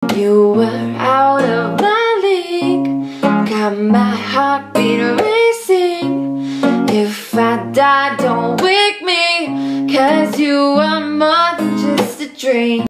You were out of my league, got my heartbeat racing. If I die, don't wake me, 'cause you are more than just a dream.